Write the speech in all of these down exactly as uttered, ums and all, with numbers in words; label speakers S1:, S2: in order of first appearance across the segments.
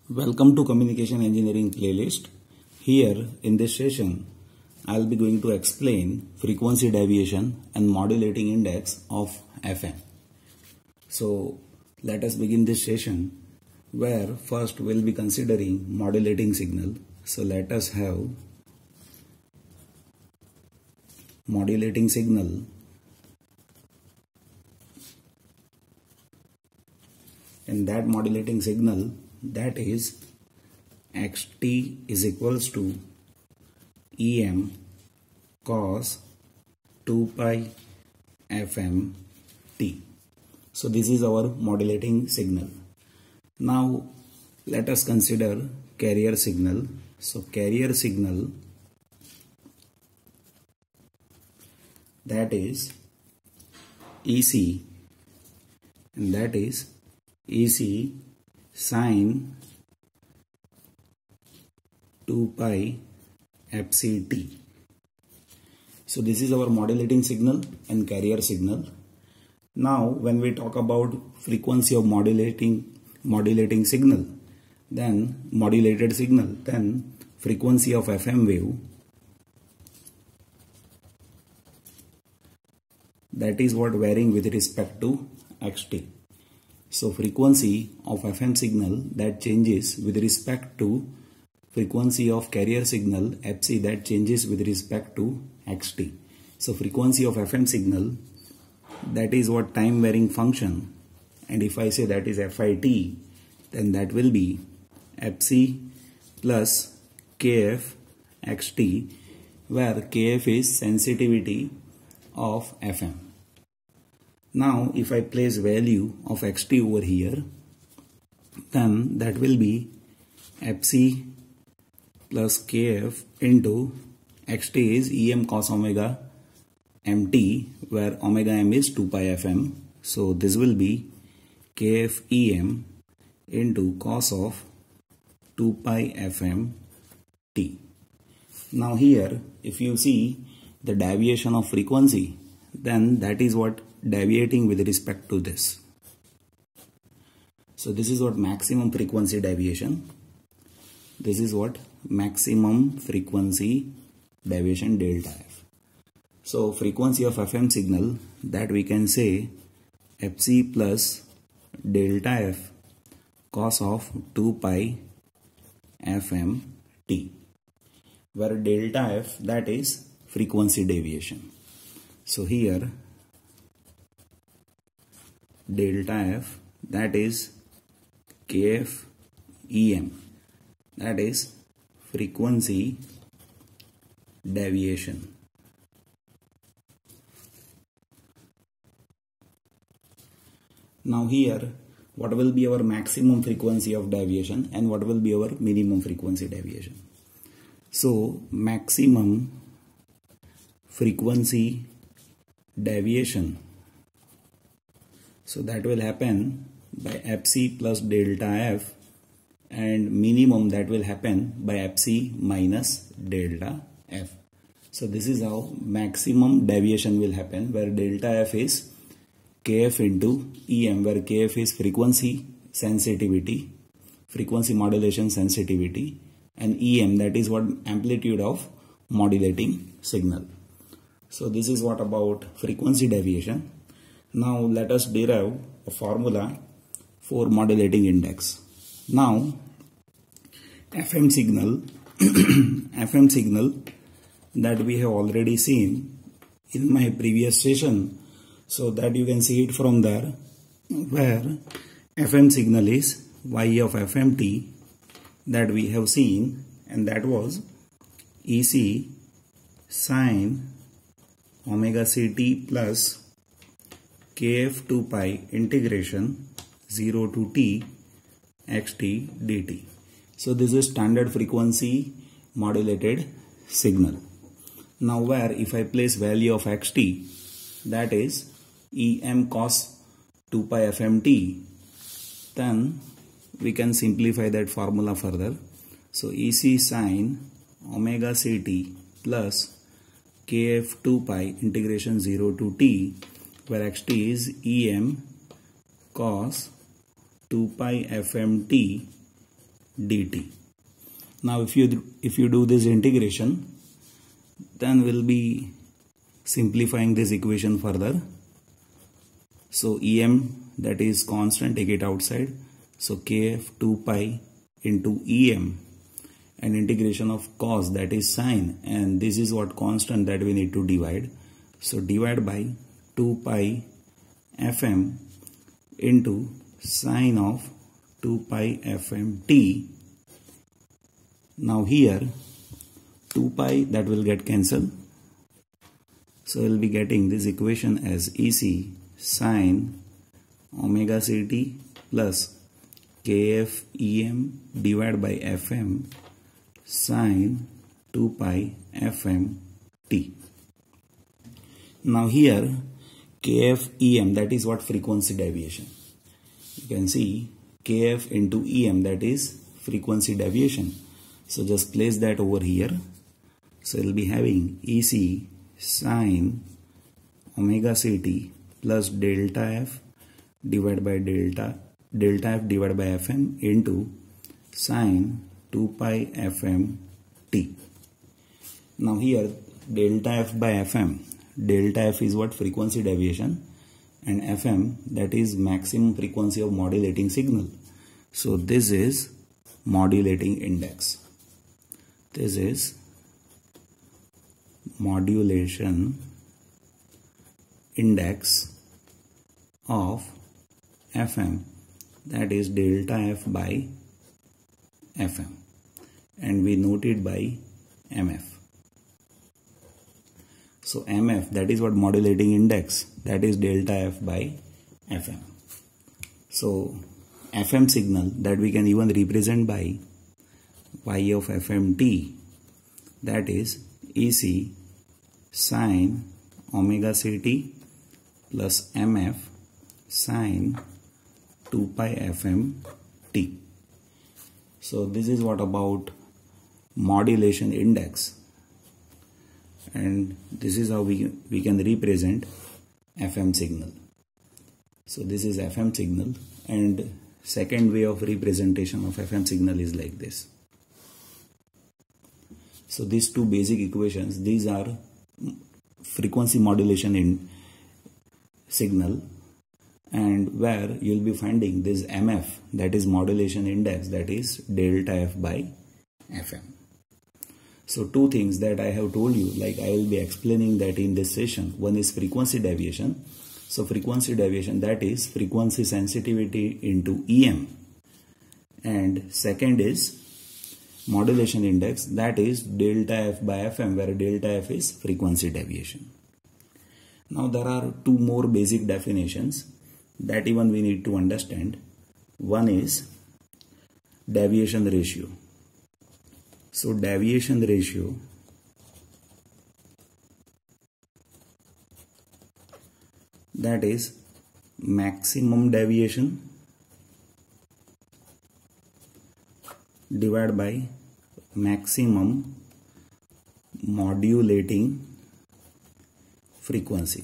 S1: Welcome to Communication Engineering playlist. Here in this session, I'll be going to explain frequency deviation and modulating index of F M. So let us begin this session where first we'll be considering modulating signal. So let us have modulating signal and that modulating signal, that is xt is equals to Em cos two pi Fm t. So this is our modulating signal. Now let us consider carrier signal. So carrier signal, that is Ec, and that is Ec sine two pi Fct. So this is our modulating signal and carrier signal. Now when we talk about frequency of modulating modulating signal, then modulated signal, then frequency of F M wave, that is what varying with respect to xt. So frequency of F M signal that changes with respect to frequency of carrier signal Fc that changes with respect to xt. So frequency of F M signal, that is what time varying function, and if I say that is Fit, then that will be Fc plus Kf xt, where Kf is sensitivity of F M. Now if I place value of xt over here, then that will be Fc plus Kf into xt is Em cos omega mt, where omega m is two pi Fm. So this will be Kf Em into cos of two pi Fm t. Now here if you see the deviation of frequency, then that is what deviating with respect to this. So this is what maximum frequency deviation. This is what maximum frequency deviation delta f. So frequency of F M signal, that we can say Fc plus delta f cos of two pi Fm t, where delta f, that is frequency deviation. So here delta f, that is Kf Em, that is frequency deviation. Now here what will be our maximum frequency of deviation and what will be our minimum frequency deviation? So maximum frequency deviation, so that will happen by Fc plus delta f, and minimum that will happen by Fc minus delta f. So this is how maximum deviation will happen, where delta f is Kf into Em, where Kf is frequency sensitivity, frequency modulation sensitivity, and Em, that is what amplitude of modulating signal. So this is what about frequency deviation. Now let us derive a formula for modulating index. Now F M signal F M signal that we have already seen in my previous session, so that you can see it from there, where F M signal is y of Fmt, that we have seen, and that was Ec sine omega ct plus Kf two pi integration zero to t xt dt. So this is standard frequency modulated signal. Now where if I place value of xt, that is Em cos two pi Fmt, then we can simplify that formula further. So Ec sine omega ct plus Kf two pi integration zero to t, where xt is Em cos two pi Fmt dt. Now if you if you do this integration, then we'll be simplifying this equation further. So Em, that is constant, take it outside. So kf two pi into Em, and integration of cos, that is sine, and this is what constant that we need to divide. So divide by two pi fm into sine of two pi fm t. Now here two pi, that will get cancelled. So we'll be getting this equation as Ec sine omega ct plus kf Em divided by fm sine two pi fm t. Now here kf Em, that is what frequency deviation. You can see kf into Em, that is frequency deviation. So just place that over here. So we'll be having Ec sine omega ct plus delta f divided by delta delta f divided by fm into sine two pi fm t. Now here delta f by fm, delta f is what? Frequency deviation, and fm, that is maximum frequency of modulating signal. So this is modulating index. This is modulation index of fm, that is delta f by fm, and we note it by mf. So mf, that is what? Modulating index, that is delta f by fm. So fm signal, that we can even represent by y of fm t, that is Ec sine omega ct plus mf sine two pi fm t. So this is what about modulation index, and this is how we, we can represent fm signal. So this is fm signal, and second way of representation of fm signal is like this. So these two basic equations, these are frequency modulation in signal, and where you will be finding this mf, that is modulation index, that is delta f by fm. So two things that I have told you, like I will be explaining that in this session. One is frequency deviation. So frequency deviation, that is frequency sensitivity into Em, and second is modulation index, that is delta f by fm, where delta f is frequency deviation. Now there are two more basic definitions that even we need to understand. One is deviation ratio. So deviation ratio, that is maximum deviation divided by maximum modulating frequency.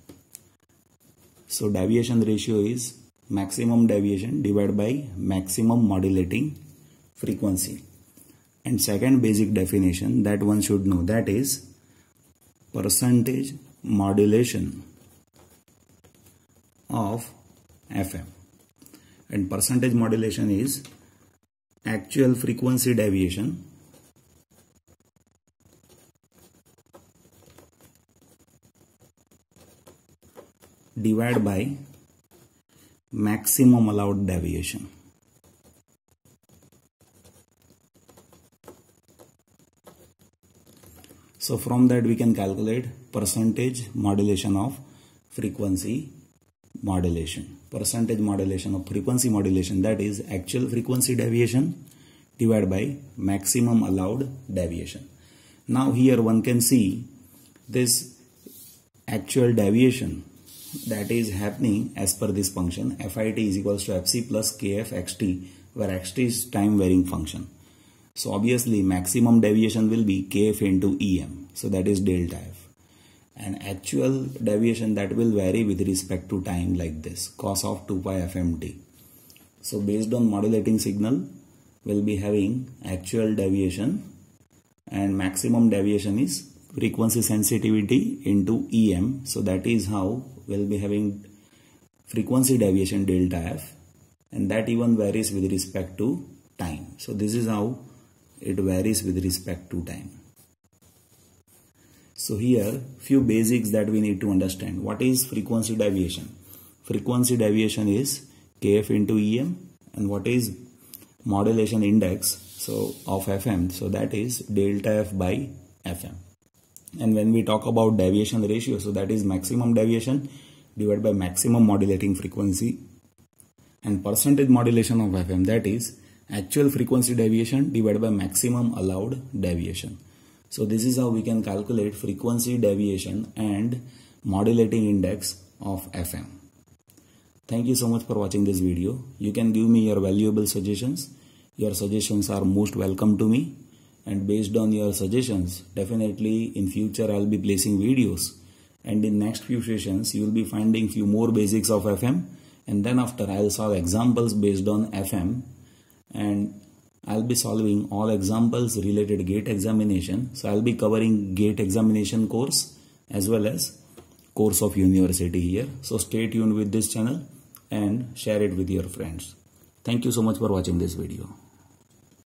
S1: So deviation ratio is maximum deviation divided by maximum modulating frequency. And second basic definition that one should know, that is percentage modulation of fm. And percentage modulation is actual frequency deviation divided by maximum allowed deviation. So from that we can calculate percentage modulation of frequency modulation. Percentage modulation of frequency modulation, that is actual frequency deviation divided by maximum allowed deviation. Now here one can see this actual deviation that is happening as per this function fit is equals to fc plus kf xt, where xt is time varying function. So obviously maximum deviation will be kf into Em, so that is delta f, and actual deviation that will vary with respect to time, like this cos of two pi fm t. So based on modulating signal, will be having actual deviation, and maximum deviation is frequency sensitivity into E M. So that is how we'll be having frequency deviation delta F, and that even varies with respect to time. So this is how it varies with respect to time. So here few basics that we need to understand. What is frequency deviation? Frequency deviation is K F into E M, and what is modulation index so of F M? So that is delta F by F M. And when we talk about deviation ratio, so that is maximum deviation divided by maximum modulating frequency, and percentage modulation of F M, that is actual frequency deviation divided by maximum allowed deviation. So this is how we can calculate frequency deviation and modulating index of F M. Thank you so much for watching this video. You can give me your valuable suggestions. Your suggestions are most welcome to me, and based on your suggestions, definitely in future I'll be placing videos, and in next few sessions you will be finding few more basics of F M, and then after I'll solve examples based on F M, and I'll be solving all examples related to gate examination. So I'll be covering gate examination course as well as course of university here. So stay tuned with this channel and share it with your friends. Thank you so much for watching this video.